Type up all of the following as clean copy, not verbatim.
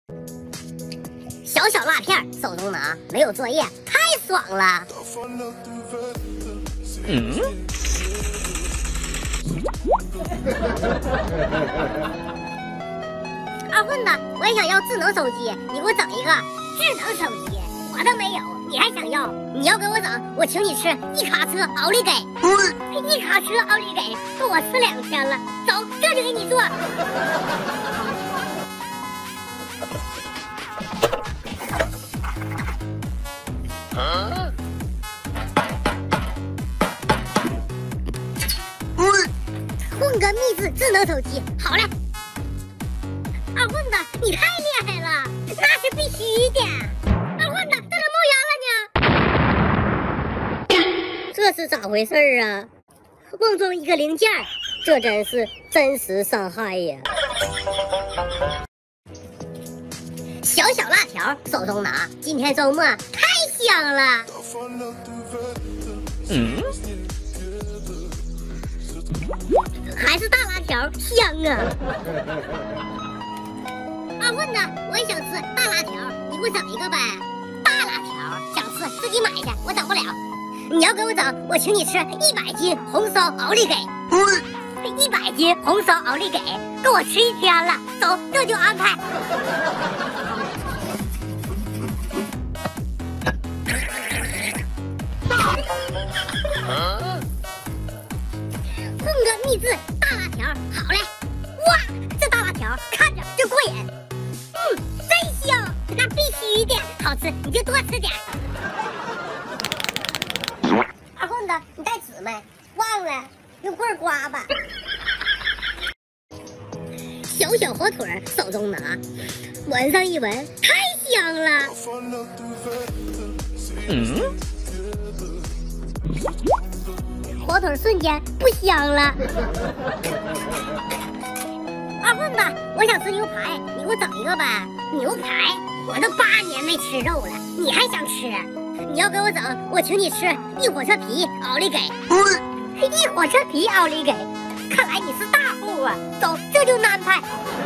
小小辣片手中拿，没有作业太爽了。二混子，我也想要智能手机，你给我整一个智能手机。我都没有，你还想要？你要给我整，我请你吃一卡车奥利给。一卡车奥利给，够我吃2天了。走，这就给你做。混个秘制智能手机，好嘞。二混子，你太厉害了，那是必须的。二混子，这都冒烟了呢，这是咋回事啊？梦中一个零件，这真是真实伤害呀！小小辣条手中拿，今天周末太香了。还是大辣条香啊！二混子，我也想吃大辣条，你给我整一个呗。大辣条想吃自己买去，我整不了。你要给我整，我请你吃100斤红烧奥利给。100斤红烧奥利给，够我吃1天了。走，这就安排。混个秘制大辣条，好嘞！哇，这大辣条看着就过瘾。真香，那必须的，好吃你就多吃点。二混子，你带纸没？忘了，用棍刮吧。小小火腿手中拿，闻上一闻，太香了。火腿瞬间不香了。二混子，我想吃牛排，你给我整一个呗。牛排，我都8年没吃肉了，你还想吃？你要给我整，我请你吃一火车皮奥利给。一火车皮奥利给，看来你是大户啊！走，这就安排。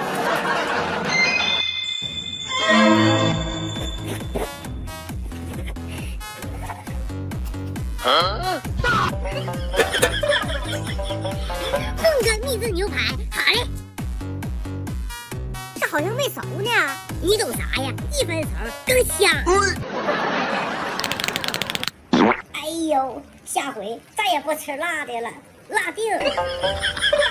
混个秘制牛排，好嘞。这好像没熟呢，你懂啥呀？1分熟更香。哎呦，下回再也不吃辣的了，辣定。